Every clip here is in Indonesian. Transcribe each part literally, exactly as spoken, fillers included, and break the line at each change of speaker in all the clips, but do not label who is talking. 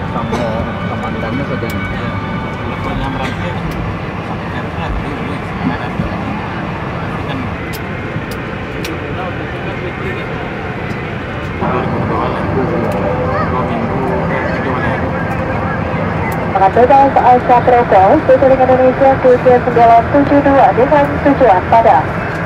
sama komandannya sedang
ya, levelnya mereka sampai airport dulu sekarang kan dua ribu dua lah dua minggu tiga bulan.
Mengaturkan A tiga dua puluh Citilink Indonesia Q G sembilan tujuh dua dengan tujuan Padang.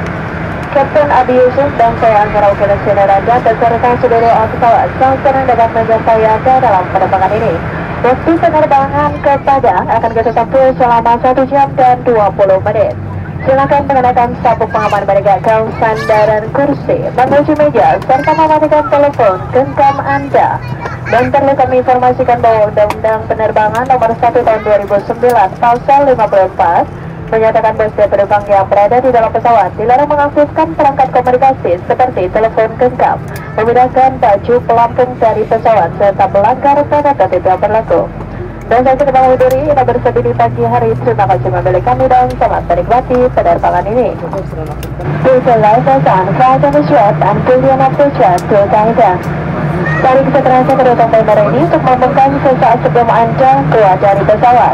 Kapten Adi Yusuf dan saya Anggara Wakil Senior Raja beserta seluruh awak pesawat yang senang dapat menjumpai Anda dalam penerbangan ini. Waktu penerbangan ke Padang akan kita tempuh selama satu jam dan dua puluh menit. Silakan mengenakan sabuk pengaman menegakkan sandaran kursi, mengunci meja, serta mematikan telepon genggam Anda. Dan perlu kami informasikan bahwa Undang-Undang Penerbangan Nomor satu Tahun dua ribu sembilan Pasal lima puluh empat menyatakan bahwa setiap penumpang yang berada di dalam pesawat dilarang mengaktifkan perangkat komunikasi seperti telepon genggam, memindahkan baju pelampung dari pesawat, serta melanggar tata tertib yang berlaku. Dan saya kita menghadiri Ina bersedih di pagi hari. Terima kasih memilih kami dan selamat menikmati penerbangan ini. Visualize on flight and short and billion of the short to Canada. Tarik seterasa kedatangan bandara ini untuk membungkam sesaat sebelum Anda keluar dari pesawat.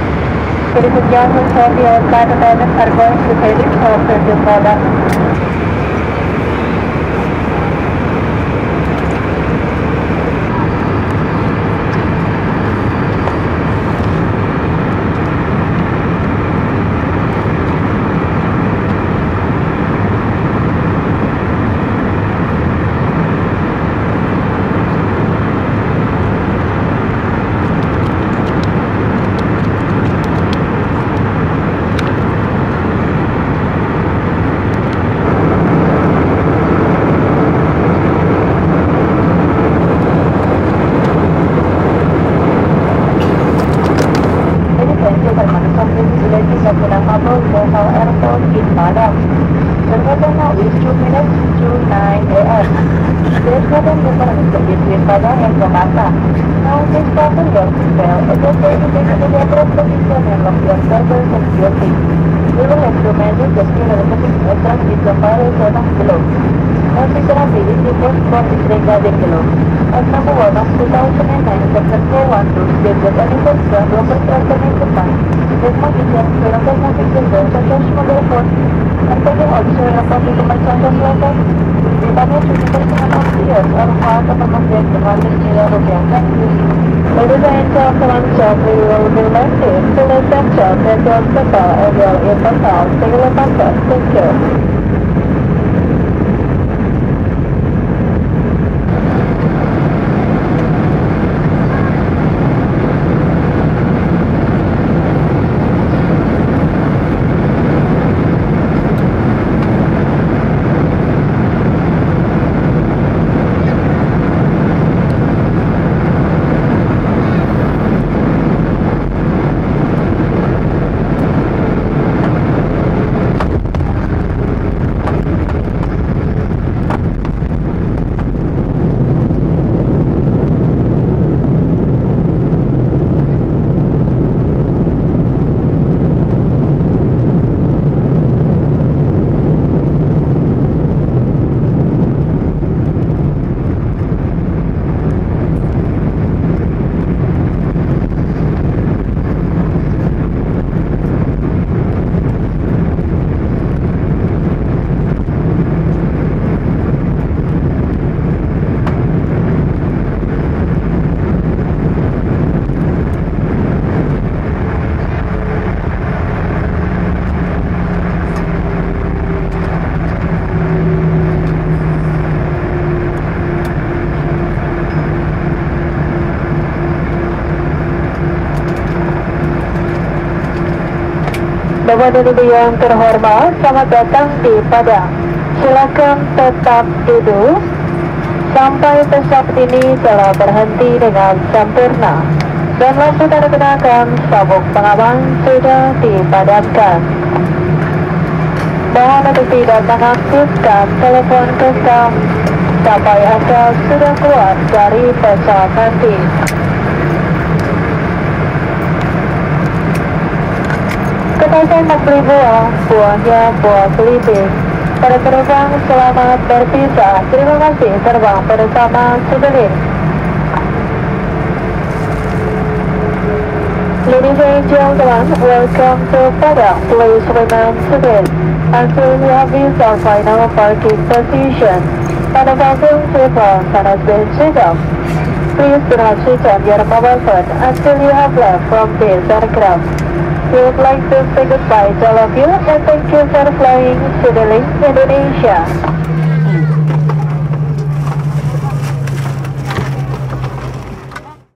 Ladies and gentlemen, so the flight attendants are going to take it for the Padang. Weather now is two minutes to nine A M This weather difference between Padang and Soekarno-Hatta. Now this passenger will adjust the indication to the approach position and lock your server security. We will have to manage the speed of the system with the fire seven below. Considerably, this is just for this regarding below. As number one of two thousand nine, section four one two, scheduled anything from local transport depan. This month is just for local transport dan contoh mobile phone. Artinya also dapat dikembangkan selatan. Ditanya cuci bersama opsiun arwah atau pembelian berbasis nilai rupiah kan. Ladies and gentlemen, we will be landing to the center that was the bar and will in the town. Thank you. Bapak dan Ibu yang terhormat, selamat datang di Padang. Silakan tetap duduk sampai pesawat ini telah berhenti dengan sempurna dan lampu tanda kenakan sabuk pengaman sudah dipadamkan. Mohon untuk tidak mengaktifkan telepon genggam sampai Anda sudah keluar dari pesawat nanti. Ketahuan membeli buah, buahnya buah belimbing. Para penumpang selamat berpisah. Terima kasih terbang bersama Citilink. Ladies and gentlemen, welcome to Padang. Please remain seated until you have reached our final parking position. Pada parking seatbelt has been switched off. Please do not switch on your mobile phone until you have left from this aircraft. We would like to say goodbye to all of you and thank you for flying Citilink Indonesia.